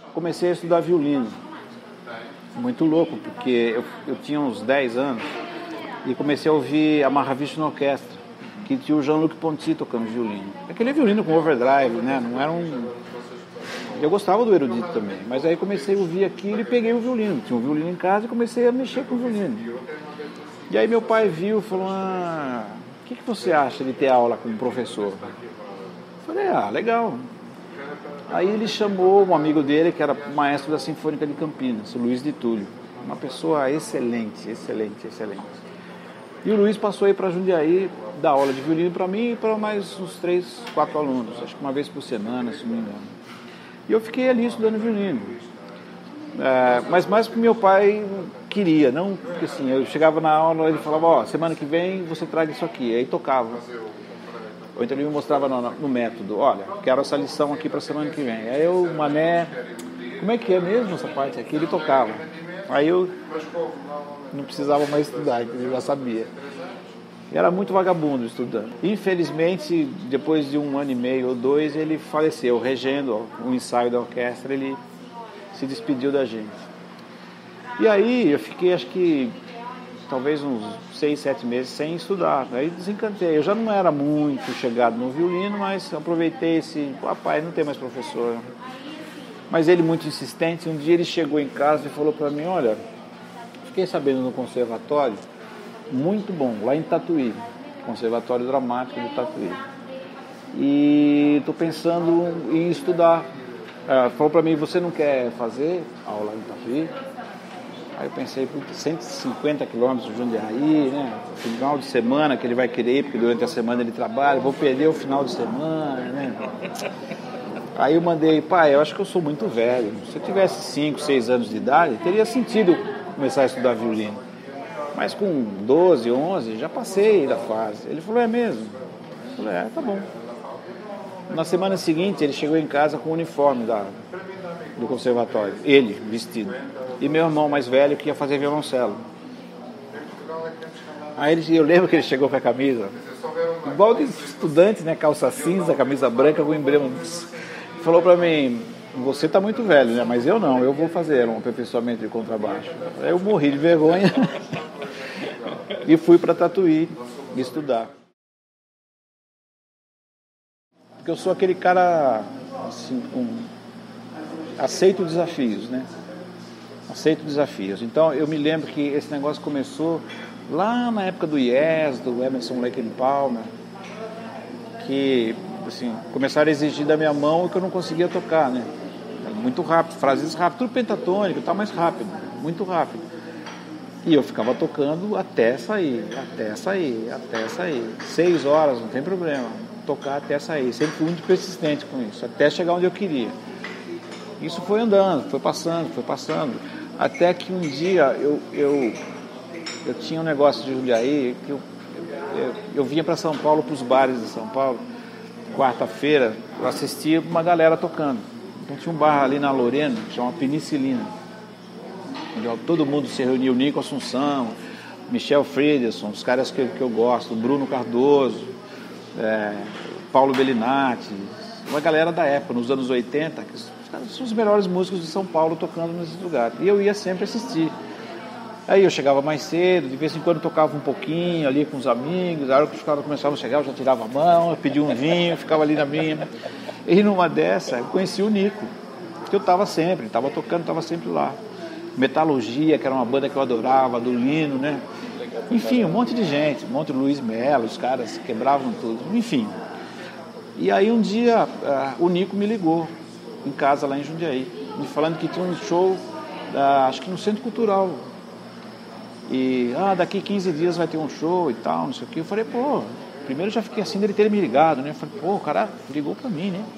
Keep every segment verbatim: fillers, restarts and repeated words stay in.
comecei a estudar violino. Muito louco, porque eu, eu tinha uns dez anos e comecei a ouvir a Mahavishnu Orquestra, que tinha o Jean-Luc Ponty tocando violino. Aquele violino com overdrive, né? Não era um... Eu gostava do erudito também, mas aí comecei a ouvir aquilo e peguei o violino. Tinha um violino em casa e comecei a mexer com o violino. E aí meu pai viu e falou, ah, o que, que você acha de ter aula com um professor? Eu falei, ah, legal. Aí ele chamou um amigo dele, que era maestro da Sinfônica de Campinas, o Luiz de Túlio. Uma pessoa excelente, excelente, excelente. E o Luiz passou aí para Jundiaí, dar aula de violino para mim e para mais uns três, quatro alunos. Acho que uma vez por semana, se não me engano. E eu fiquei ali estudando violino. É, mas mais porque meu pai queria, não porque assim, eu chegava na aula e ele falava, ó, oh, semana que vem você traga isso aqui, aí tocava. Ou então ele me mostrava no, no método, olha, quero essa lição aqui para semana que vem. Aí eu, mané, como é que é mesmo essa parte aqui? Ele tocava. Aí eu não precisava mais estudar, eu já sabia. E era muito vagabundo estudando. Infelizmente, depois de um ano e meio ou dois, ele faleceu, regendo o ensaio da orquestra, ele se despediu da gente. E aí eu fiquei, acho que, talvez uns seis, sete meses sem estudar. Aí desencantei. Eu já não era muito chegado no violino, mas aproveitei esse... Papai, não tem mais professor. Mas ele muito insistente. Um dia ele chegou em casa e falou para mim, olha, fiquei sabendo no conservatório, muito bom, lá em Tatuí, Conservatório Dramático de Tatuí. E estou pensando em estudar. É, falou para mim, você não quer fazer aula em Tatuí? Aí eu pensei, cento e cinquenta quilômetros de Jundiaí, né? Final de semana que ele vai querer ir, porque durante a semana ele trabalha, vou perder o final de semana, né? Aí eu mandei, pai, eu acho que eu sou muito velho. Se eu tivesse cinco, seis anos de idade, teria sentido começar a estudar violino. Mas com doze, onze, já passei da fase. Ele falou, é mesmo? Eu falei, é, tá bom. Na semana seguinte, ele chegou em casa com o uniforme da, do conservatório. Ele, vestido. E meu irmão mais velho, que ia fazer violoncelo. Aí ele, eu lembro que ele chegou com a camisa, igual de estudante, né? Calça cinza, camisa branca com emblema. Falou pra mim, você tá muito velho, né? Mas eu não, eu vou fazer um aperfeiçoamento de contrabaixo. Aí eu morri de vergonha e fui para Tatuí estudar. Porque eu sou aquele cara, assim, com... aceito desafios, né? Aceito desafios. Então, eu me lembro que esse negócio começou lá na época do Yes, do Emerson Lake and Palmer, que, assim, começaram a exigir da minha mão que eu não conseguia tocar, né? Muito rápido, frases rápidas, tudo pentatônico, tá mais rápido, muito rápido. E eu ficava tocando até sair, até sair, até sair. Seis horas, não tem problema. Tocar até sair. Sempre fui muito persistente com isso, até chegar onde eu queria. Isso foi andando, foi passando, foi passando. Até que um dia eu, eu, eu tinha um negócio de Jundiaí, que eu, eu, eu vinha para São Paulo, para os bares de São Paulo, quarta-feira, eu assistia uma galera tocando. Então tinha um bar ali na Lorena, que chama Penicilina, onde todo mundo se reuniu, Nico Assunção, Michel Frederson, os caras que, que eu gosto, Bruno Cardoso, é, Paulo Bellinati, uma galera da época, nos anos oitenta, que são os melhores músicos de São Paulo tocando nesses lugares. E eu ia sempre assistir. Aí eu chegava mais cedo, de vez em quando tocava um pouquinho ali com os amigos, a hora que os caras começavam a chegar, eu já tirava a mão, eu pedia um vinho, ficava ali na minha. E numa dessa, eu conheci o Nico, que eu estava sempre, estava tocando, estava sempre lá. Metalurgia, que era uma banda que eu adorava, do Lino, né? Enfim, um monte de gente, um monte de Luiz Melo, os caras quebravam tudo, enfim. E aí um dia uh, o Nico me ligou em casa lá em Jundiaí, me falando que tinha um show, uh, acho que no Centro Cultural. E, ah, daqui quinze dias vai ter um show e tal, não sei o que. Eu falei, pô, primeiro eu já fiquei assim dele ter me ligado, né? Eu falei, pô, o cara ligou pra mim, né?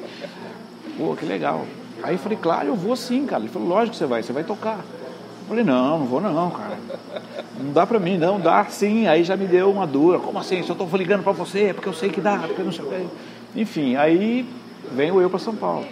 Pô, que legal. Aí eu falei, claro, eu vou sim, cara. Ele falou, lógico que você vai, você vai tocar. Eu falei, não, não vou não, cara. Não dá pra mim, não, dá sim. Aí já me deu uma dura. Como assim? Se eu tô ligando pra você, é porque eu sei que dá, porque eu não sei o que. Enfim, aí venho eu pra São Paulo.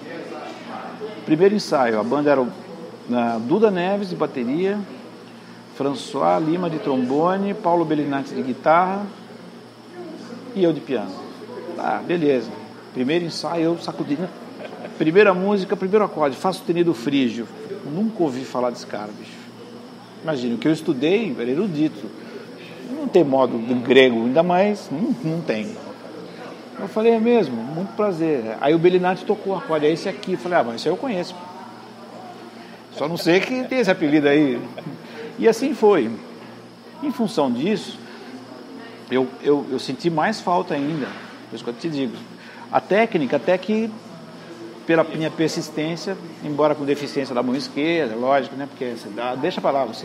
Primeiro ensaio, a banda era o, uh, Duda Neves de bateria, François Lima de trombone, Paulo Bellinati de guitarra e eu de piano. Ah, beleza. Primeiro ensaio, eu sacudindo. Primeira música, primeiro acorde, Fá sustenido frígio. Eu nunca ouvi falar desse cara, bicho. Imagina, o que eu estudei era erudito. Não tem modo do grego, ainda mais, não, não tem. Eu falei, é mesmo, muito prazer. Aí o Bellinati tocou o acorde, é esse aqui. Eu falei, ah, mas esse aí eu conheço. Só não sei que tem esse apelido aí. E assim foi. Em função disso, eu, eu, eu senti mais falta ainda. Por isso que eu te digo. A técnica, até que, pela minha persistência, embora com deficiência da mão esquerda, lógico, né? Porque você dá, deixa pra lá você.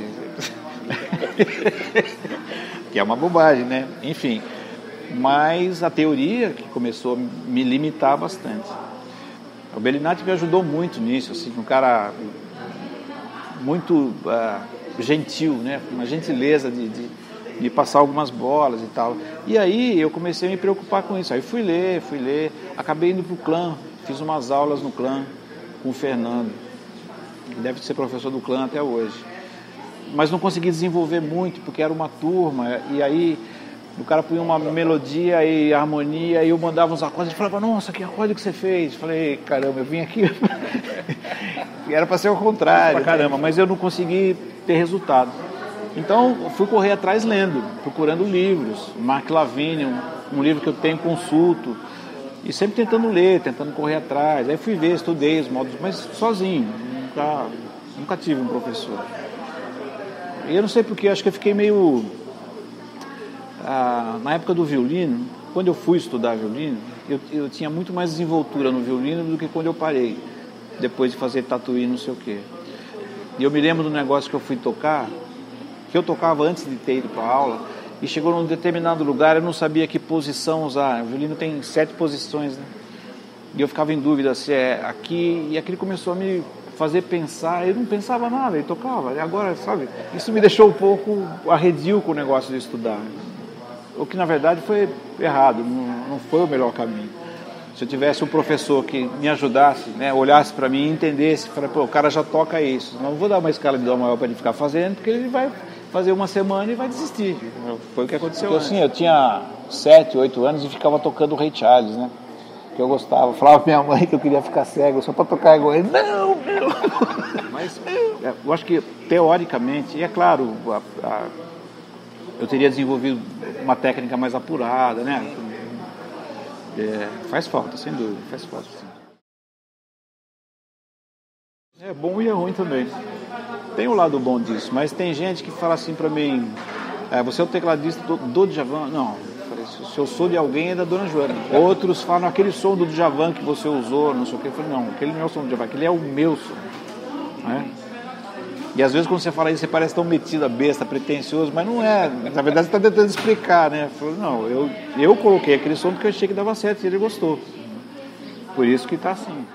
Que é uma bobagem, né? Enfim. Mas a teoria que começou a me limitar bastante. O Bellinati me ajudou muito nisso, assim, um cara muito uh, gentil, né? Uma gentileza de, de, de passar algumas bolas e tal. E aí eu comecei a me preocupar com isso. Aí fui ler, fui ler, acabei indo para o clã, fiz umas aulas no clã com o Fernando, que deve ser professor do clã até hoje. Mas não consegui desenvolver muito, porque era uma turma, e aí o cara punha uma melodia e harmonia, e eu mandava uns acordes, e falava, nossa, que acorde que você fez? Falei, caramba, eu vim aqui... Era para ser o contrário, pra caramba, mas eu não consegui ter resultado. Então, fui correr atrás lendo, procurando livros, Mark Lavigne, um, um livro que eu tenho, consulto, e sempre tentando ler, tentando correr atrás. Aí fui ver, estudei os modos, mas sozinho, nunca, nunca tive um professor. E eu não sei porque, acho que eu fiquei meio... Ah, na época do violino, quando eu fui estudar violino, eu, eu tinha muito mais desenvoltura no violino do que quando eu parei, depois de fazer tatuí, não sei o quê. E eu me lembro do negócio que eu fui tocar, que eu tocava antes de ter ido para a aula, e chegou num determinado lugar, eu não sabia que posição usar. O violino tem sete posições, né? E eu ficava em dúvida se é aqui, e aquilo começou a me fazer pensar. Eu não pensava nada, eu tocava. E agora, sabe, isso me deixou um pouco arredio com o negócio de estudar. O que na verdade foi errado, não, não foi o melhor caminho. Se eu tivesse um professor que me ajudasse, né, olhasse para mim e entendesse, falasse, pô, o cara já toca isso, não vou dar uma escala de dó maior para ele ficar fazendo, porque ele vai fazer uma semana e vai desistir. Foi o que aconteceu. Porque, assim, eu tinha sete, oito anos e ficava tocando o Ray Charles, né? Que eu gostava. Eu falava pra minha mãe que eu queria ficar cego só para tocar igual ele. Não, não. Mas eu acho que teoricamente, e é claro, a, a, eu teria desenvolvido uma técnica mais apurada, né? É, faz falta, sem dúvida, faz falta, sim. É bom e é ruim também. Tem um lado bom disso, mas tem gente que fala assim pra mim, é, você é o tecladista do, do Djavan? Não, eu falei, se eu sou de alguém é da Dona Joana. Outros falam, aquele som do Djavan que você usou, não sei o que. Eu falei, não, aquele não é o som do Djavan, aquele é o meu som, né? E às vezes quando você fala isso, você parece tão metido, besta, pretencioso, mas não é. Na verdade você está tentando explicar, né? Eu falei, não, eu, eu coloquei aquele som porque eu achei que dava certo e ele gostou. Por isso que está assim.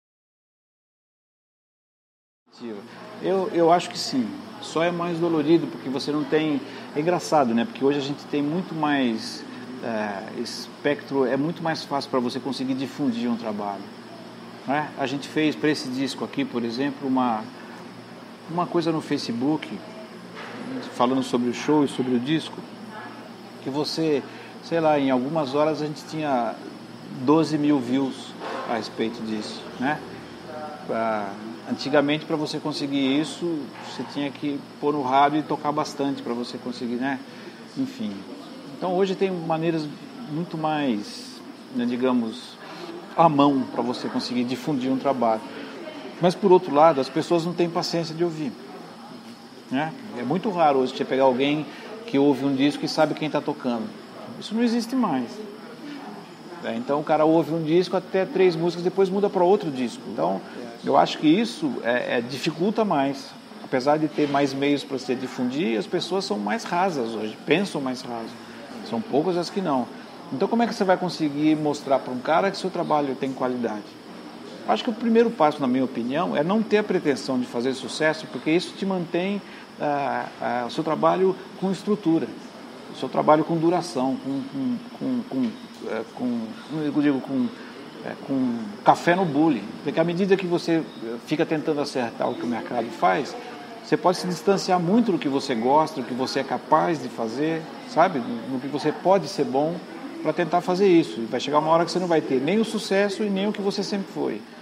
Eu, eu acho que sim. Só é mais dolorido porque você não tem... É engraçado, né? Porque hoje a gente tem muito mais... É, espectro, é muito mais fácil para você conseguir difundir um trabalho, né? A gente fez para esse disco aqui, por exemplo, uma... uma coisa no Facebook, falando sobre o show e sobre o disco, que você, sei lá, em algumas horas a gente tinha doze mil views a respeito disso, né? Pra, antigamente, para você conseguir isso, você tinha que pôr no rádio e tocar bastante para você conseguir, né? Enfim. Então, hoje tem maneiras muito mais, né, digamos, à mão para você conseguir difundir um trabalho. Mas, por outro lado, as pessoas não têm paciência de ouvir, né? É muito raro hoje você pegar alguém que ouve um disco e sabe quem está tocando. Isso não existe mais. É, então, o cara ouve um disco até três músicas, depois muda para outro disco. Então, eu acho que isso é, é, dificulta mais. Apesar de ter mais meios para se difundir, as pessoas são mais rasas hoje, pensam mais raso. São poucas as que não. Então, como é que você vai conseguir mostrar para um cara que seu trabalho tem qualidade? Acho que o primeiro passo, na minha opinião, é não ter a pretensão de fazer sucesso, porque isso te mantém ah, ah, o seu trabalho com estrutura, o seu trabalho com duração, com, com, com, com, é, com eu digo, com, é, com café no bule. Porque à medida que você fica tentando acertar o que o mercado faz, você pode se distanciar muito do que você gosta, do que você é capaz de fazer, sabe? No que você pode ser bom, para tentar fazer isso. E vai chegar uma hora que você não vai ter nem o sucesso e nem o que você sempre foi.